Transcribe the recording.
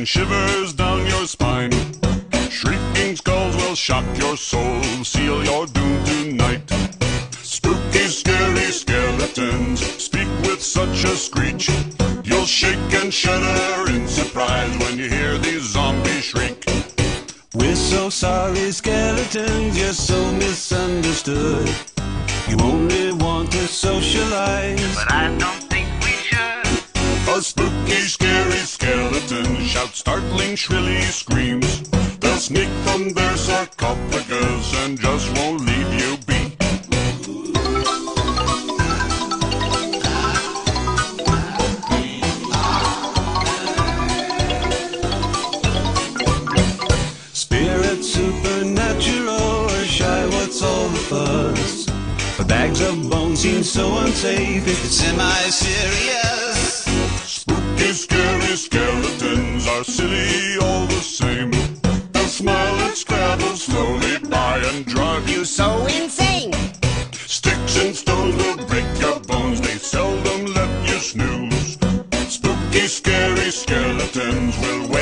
send shivers down your spine. Shrieking skulls will shock your soul, seal your doom tonight. Spooky, scary skeletons speak with such a screech. You'll shake and shudder in surprise when you hear these zombies shriek. We're so sorry, skeletons, you're so misunderstood. You only want to socialize, but I don't think we should. A spooky, scary skeleton shouts startling, shrilly screams. They'll sneak from their sarcophagus and just won't leave you be. Spirits, supernatural, or shy, what's all the fuss? But bags of bones seem so unsafe if it's semi-serious. Spooky, scary skeletons are silly all the same. They'll smile and scrabble slowly by and drive you So insane! Sticks and stones will break your bones, they seldom let you snooze. Spooky, scary skeletons will